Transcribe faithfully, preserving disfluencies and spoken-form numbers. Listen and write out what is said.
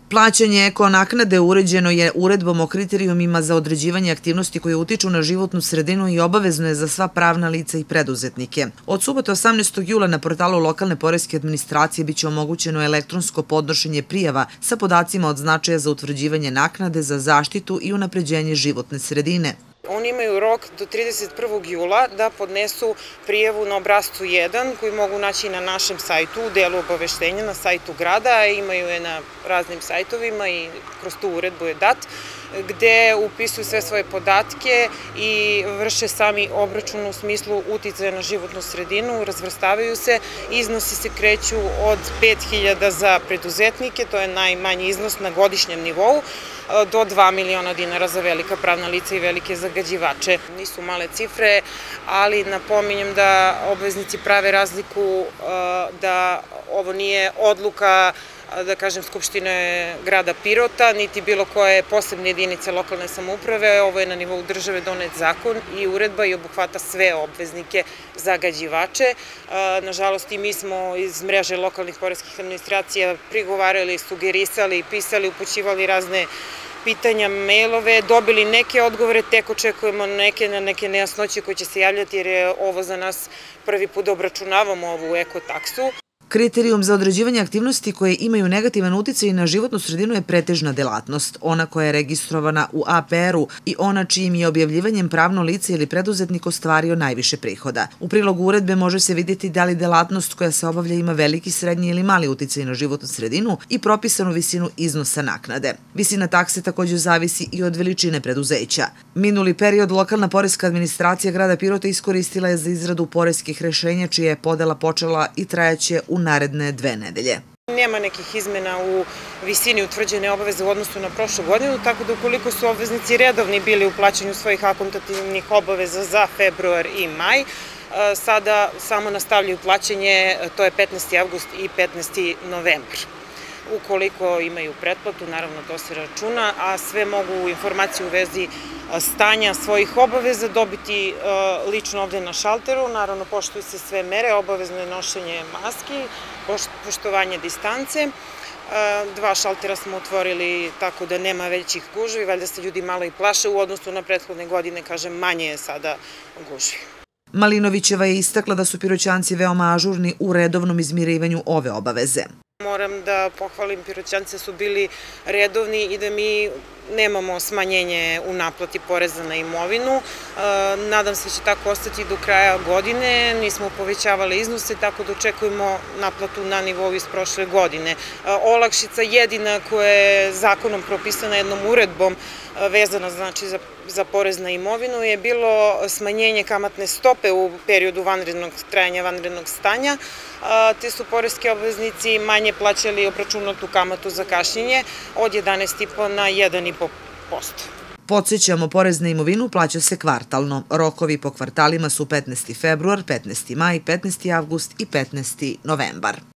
Plaćanje eko naknade uređeno je uredbom o kriterijumima za određivanje aktivnosti koje utiču na životnu sredinu i obavezno je za sva pravna lica i preduzetnike. Od subote osamnaestog jula na portalu lokalne poreske administracije biće omogućeno elektronsko podnošenje prijava sa podacima od značaja za utvrđivanje naknade za zaštitu i unapređenje životne sredine. Oni imaju rok do trideset prvog jula da podnesu prijavu na obrascu jedan koji mogu naći na našem sajtu u delu obaveštenja na sajtu grada, a imaju je na raznim sajtovima i kroz tu uredbu je dat, gde upisuju sve svoje podatke i vrše sami obračun u smislu uticaja na životnu sredinu, razvrstavaju se, iznosi se kreću od pet hiljada za preduzetnike, to je najmanji iznos na godišnjem nivou, do dva miliona dinara za velika pravna lica i velike zagađivače. Nisu male cifre, ali napominjem da obveznici prave razliku da ovo nije odluka, da kažem, Skupštine grada Pirota, niti bilo koje posebne jedinice lokalne samouprave. Ovo je na nivou države donet zakon i uredba i obuhvata sve obveznike zagađivače. Nažalost, i mi smo iz mreže lokalnih poreskih administracija prigovarali, sugerisali, pisali, upućivali razne pitanja, mailove, dobili neke odgovore, tek očekujemo neke na neke nejasnoće koje će se javljati jer je ovo za nas prvi put da obračunavamo ovu eko taksu. Kriterijum za određivanje aktivnosti koje imaju negativan uticaj na životnu sredinu je pretežna delatnost, ona koja je registrovana u A P R-u i ona čijim je objavljivanjem pravno lice ili preduzetnik ostvario najviše prihoda. U prilogu uredbe može se vidjeti da li delatnost koja se obavlja ima veliki, srednji ili mali uticaj na životnu sredinu i propisanu visinu iznosa naknade. Visina takse također zavisi i od veličine preduzeća. Minuli period lokalna poreska administracija grada Pirota iskoristila je za izradu poreskih rešenja čija je podela počela i trajaće u naredne dve nedelje. Nema nekih izmena u visini utvrđene obaveze u odnosu na prošlu godinu, tako da ukoliko su obveznici redovni bili u plaćanju svojih akontativnih obaveza za februar i maj, sada samo nastavljaju plaćanje, to je petnaesti avgust i petnaesti novembar. Ukoliko imaju pretplatu, naravno to se računa, a sve mogu informaciju u vezi stanja svojih obaveza dobiti lično ovde na šalteru. Naravno, poštuju se sve mere, obavezno je nošenje maski, poštovanje distance. Dva šaltera smo otvorili tako da nema većih gužvi, valjda se ljudi malo i plaše u odnosu na prethodne godine, kažem, manje je sada gužvi. Malinovićeva je istakla da su Piroćanci veoma ažurni u redovnom izmirivanju ove obaveze. Moram da pohvalim, Piroćanci su bili redovni i da mi nemamo smanjenje u naplati poreza na imovinu. Nadam se da će tako ostati do kraja godine. Nismo povećavali iznose, tako da očekujemo naplatu na nivou iz prošle godine. Olakšica jedina koja je zakonom propisana jednom uredbom vezana znači za, za porez na imovinu je bilo smanjenje kamatne stope u periodu vanrednog trajanja vanrednog stanja, te su poreski obveznici manje plaćali obračunatu kamatu za kašnjenje od jedanaest zarez pet na jedan zarez pet posto. Podsjećamo, porez na imovinu plaća se kvartalno. Rokovi po kvartalima su petnaesti februar, petnaesti maj, petnaesti avgust i petnaesti novembar.